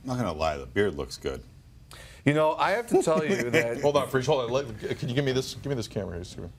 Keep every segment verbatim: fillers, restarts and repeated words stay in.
I'm not gonna lie, the beard looks good. You know, I have to tell you that. Hold on, Freeze. Hold on. Let, can you give me this? Give me this camera here, Steven.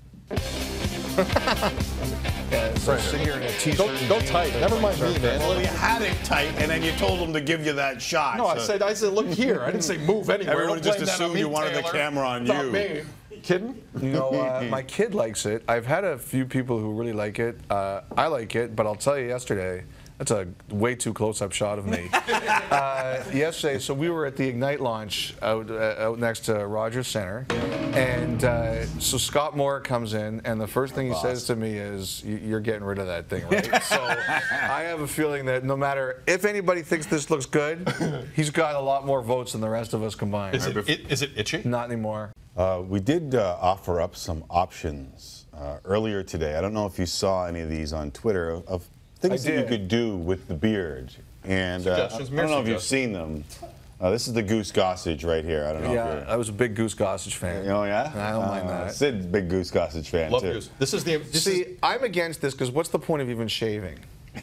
Yeah, so sit here in a t-shirt. Go, go tight. Never mind me, man. Well, you had it tight, and then you told them to give you that shot. No, so. I said, I said, look here. I didn't say move anywhere. Everyone Don't just blame that on assumed me, you wanted Taylor. the camera on Not you. me. Kidding? You know, uh, my kid likes it. I've had a few people who really like it. Uh, I like it, but I'll tell you yesterday, that's a way too close-up shot of me. uh, yesterday, so we were at the Ignite launch out, uh, out next to Rogers Center, and uh, so Scott Moore comes in, and the first thing he says to me is, "You're getting rid of that thing, right?" So I have a feeling that no matter if anybody thinks this looks good, he's got a lot more votes than the rest of us combined. Is it, it, is it itchy? Not anymore. Uh, we did uh, offer up some options uh, earlier today. I don't know if you saw any of these on Twitter of, of things that you could do with the beard. And uh, I don't know if you've seen them. Uh, this is the Goose Gossage right here. I don't know. Yeah, if you're, I was a big Goose Gossage fan. Oh yeah, I don't uh, mind that. Sid's a big Goose Gossage fan Love too. Goose. This is the. This See, is, I'm against this because what's the point of even shaving?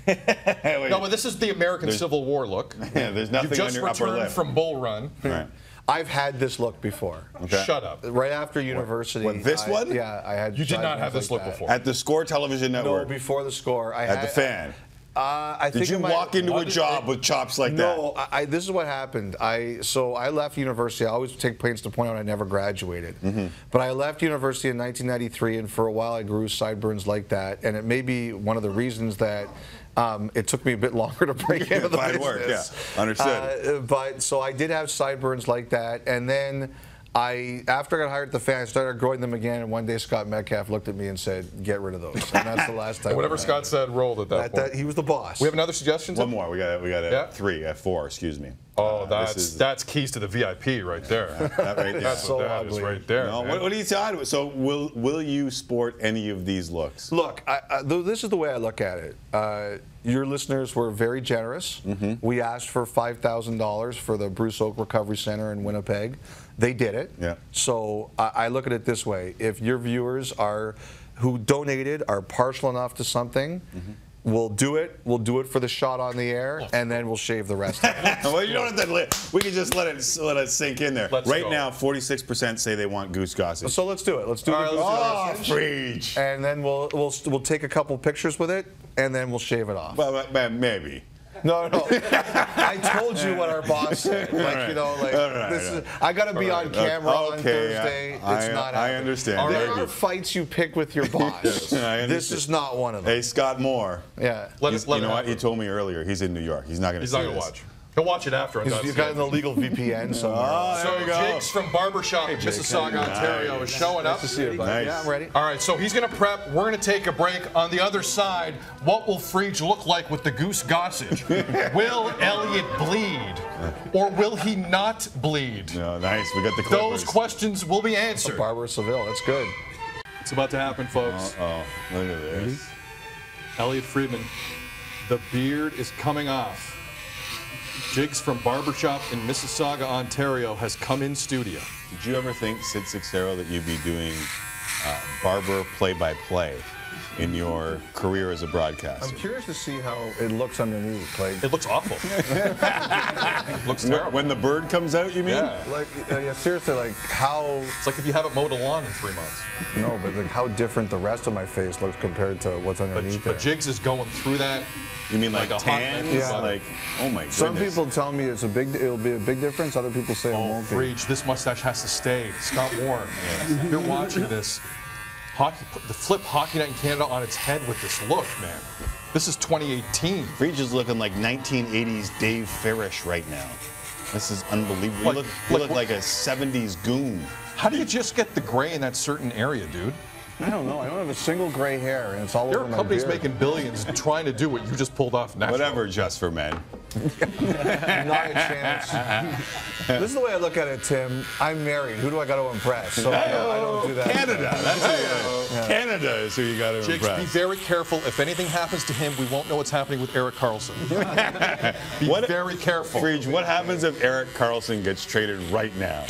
no, but this is the American There's- Civil War look. Yeah, there's nothing You just on your upper returned lip. from Bull Run. Right. I've had this look before. Okay. Shut up. Right after university. What, this I, one? Yeah, I had. You did not have sideburns this like look that. before. At the Score Television No, Network. before the Score. I At had, the Fan. Uh, I Did think you it might- walk into what a did job they- with chops like No, that? I, I, this is what happened. I so I left university. I always take pains to point out I never graduated, Mm-hmm. but I left university in nineteen ninety-three, and for a while I grew sideburns like that, and it may be one of the reasons that. Um, it took me a bit longer to break into the Fine business. work, yeah. Understood. Uh, but so I did have sideburns like that, and then I, after I got hired at the Fan, I started growing them again. And one day Scott Metcalf looked at me and said, "Get rid of those." And that's the last time. Whatever Scott said rolled at that, That, point. that, he was the boss. We have another suggestion? One Tim? more. We got we got a Yeah. three, at four. Excuse me. Oh, Uh, that's this is, that's keys to the V I P right there. that right there. That's So what that is ugly. right there. No, man. what, what do you decide? So will will you sport any of these looks? Look, I, I, th this is the way I look at it. Uh, your listeners were very generous. Mm-hmm. We asked for five thousand dollars for the Bruce Oak Recovery Center in Winnipeg. They did it. Yeah. So I, I look at it this way. If your viewers are, who donated are partial enough to something, Mm-hmm. we'll do it. We'll do it for the shot on the air, and then we'll shave the rest of it. Well, you don't have to. Let, we can just let it let it sink in there. Let's right go. now, forty-six percent say they want Goose Gossage. So let's do it. Let's do All the right, Goose Oh, Gossage, preach. and then we'll we'll we'll take a couple pictures with it, and then we'll shave it off. Well, well, well, maybe. No, no. I told you what our boss said. Like, right. you know, like All right, this all is. I got to be on camera on Okay, Thursday. I- it's I- not. I happening. understand, There maybe. are fights you pick with your boss. Yes, I This understand. is not one of them. Hey, Scott Moore. Yeah. Let He's- it, let you it know what? He happen. told me earlier. He's in New York. He's not going to. He's not going to watch. He'll watch it after. on He's, Dot you C got A. an illegal V P N somewhere. Oh, there So we go. Jake's from Barbershop in Mississauga, Ontario, is showing up. Nice to see you, buddy. Nice. Yeah, I'm ready. All right, so he's going to prep. We're going to take a break. On the other side, what will Freege look like with the Goose Gossage? Will Elliotte bleed, or will he not bleed? No, nice. We got the Those Clippers. questions will be answered. Barbara Seville. That's good. It's about to happen, folks. Oh, look at this. Elliotte Friedman, the beard is coming off. Jigs from Barbershop in Mississauga, Ontario, has come in studio. Did you ever think, Sid Sixero, that you'd be doing uh, barber play-by-play in your career as a broadcaster? I'm curious to see how it looks underneath. Like, It looks awful. It looks When, terrible. when the bird comes out, you mean? Yeah. like uh, yeah, seriously, like how? It's like if you haven't mowed a lawn in three months. No, but like how different the rest of my face looks compared to what's But, underneath but there. Jigs is going through that. You mean like, Like a hot tan? man. Yeah. Like, oh my goodness. Some people tell me it's a big. It'll be a big difference. Other people say it Oh, won't be. Freege, this mustache has to stay. Scott Warren, if you're watching this, hockey, the flip Hockey Night in Canada on its head with this look, man. This is twenty eighteen. Freege is looking like nineteen eighties Dave Farish right now. This is unbelievable. Like- you look, you like look what- like a seventies goon. How do you just get the gray in that certain area, dude? I don't know. I don't have a single gray hair, and it's all There over are my companies beard. making billions trying to do what you just pulled off naturally. Whatever, just for men. Not a chance. This is the way I look at it, Tim. I'm married. Who do I got to impress? So I don't, I don't do that. Canada. That's who you, Canada is who you got to Jigs, be impress. very careful. If anything happens to him, we won't know what's happening with Erik Karlsson. Be What- very careful. Freege, what happens if Erik Karlsson gets traded right now?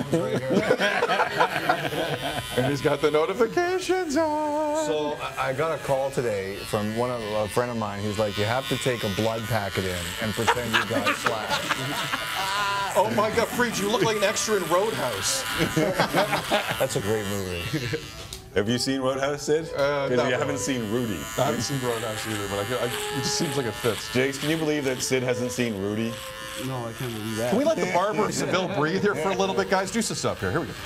And he's got the notifications on. So I I got a call today from one of a friend of mine. He's like, you have to take a blood packet in and pretend you got slapped. Oh my God, Freed, you look like an extra in Roadhouse. That's a great movie. Have you seen Roadhouse, Sid? Because Uh, you really. haven't seen Rudy. I haven't seen Roadhouse either, but I, I, it just seems like it fits. Jakes, can you believe that Sid hasn't seen Rudy? No, I can't believe that. Can we let the barber Seville breathe here for a little bit, guys? Do some stuff here. Here we go.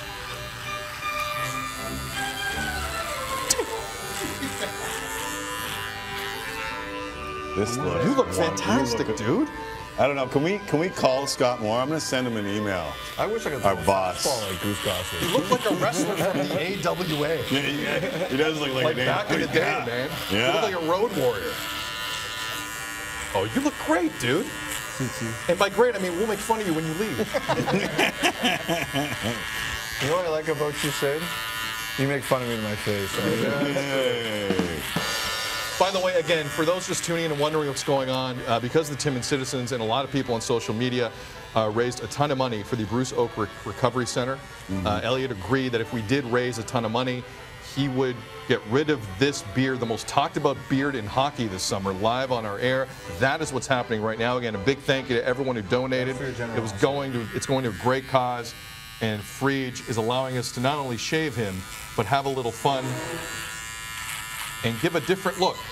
This look. You look you fantastic, look- dude. I don't know. Can we can we call Scott Moore? I'm going to send him an email. I wish I could Our throw a boss. fastball like Goose Gossett. You look like a wrestler from the A W A. Yeah, he, he does look like, Like an back in the day, yeah. man. Yeah. You look like a road warrior. Oh, you look great, dude. And by great, I mean we'll make fun of you when you leave. You know what I like about you, Sid? You make fun of me to my face. Hey. By the way, again, for those just tuning in and wondering what's going on, uh, because the Timmins citizens and a lot of people on social media uh, raised a ton of money for the Bruce Oak Re Recovery Center, mm-hmm. uh, Elliotte agreed that if we did raise a ton of money, he would get rid of this beard, the most talked about beard in hockey this summer, live on our air. That is what's happening right now. Again, a big thank you to everyone who donated. It was going to, it's going to a great cause, and Friedge is allowing us to not only shave him, but have a little fun and give a different look.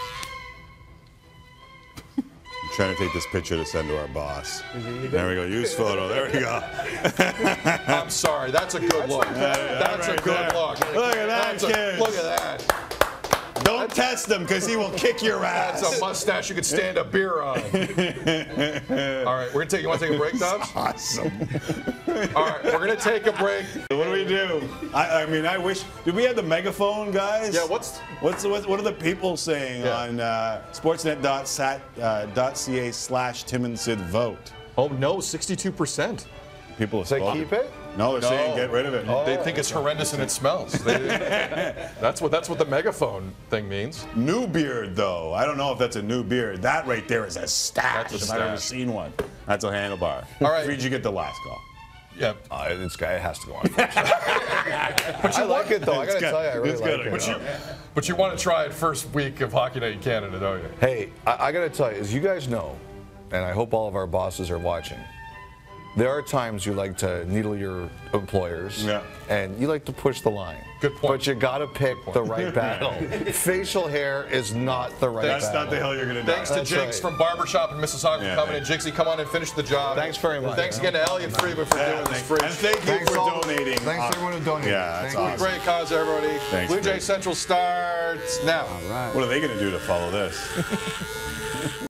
I'm trying to take this picture to send to our boss. There we go. Use photo. There we go. I'm sorry. That's a good look. That's right a good there. look. Look at that, That's a- kids. Look at that. Don't test him because he will kick your ass. That's a mustache you could stand a beer on. All right, we're gonna take. You want to take a break, Dobbs? Awesome. All right, we're gonna take a break. What do we do? I, I mean, I wish. Did we have the megaphone, guys? Yeah. What's What's what, what are the people saying Yeah. on uh, sportsnet dot c a slash Tim and Sid vote? Oh no, sixty-two percent. People have Say spoken. keep it? No, they're No. saying get rid of it. They think it's horrendous and it smells. They- that's what that's what the megaphone thing means. New beard, though. I don't know if that's a new beard. That right there is a stash. That's a if I've ever stash. seen one. That's a handlebar. All right. Did you get the last call? Yeah. Uh, this guy has to go on. But I like it, though. I got to It's tell you, I really it's like good. it. But you, but you want to try it first week of Hockey Night in Canada, don't you? Hey, I, I got to tell you, as you guys know, and I hope all of our bosses are watching, there are times you like to needle your employers, Yeah. and you like to push the line. Good point. But you got to pick the right battle. Facial hair is not the right That's battle. not the hill you're going to die. Thanks to That's Jakes right. from Barbershop in Mississauga Yeah, for coming in. thank Jixie, come on and finish the job. Thanks very much. Thanks again to Elliotte Friedman for Yeah, doing this thank- fridge. and thank you Thanks for all- donating. Thanks Uh, to everyone who donated. Yeah, that's Thank you. awesome. Great cause, everybody. Thanks, Blue Jay Jake. Central starts now. All right. What are they going to do to follow this?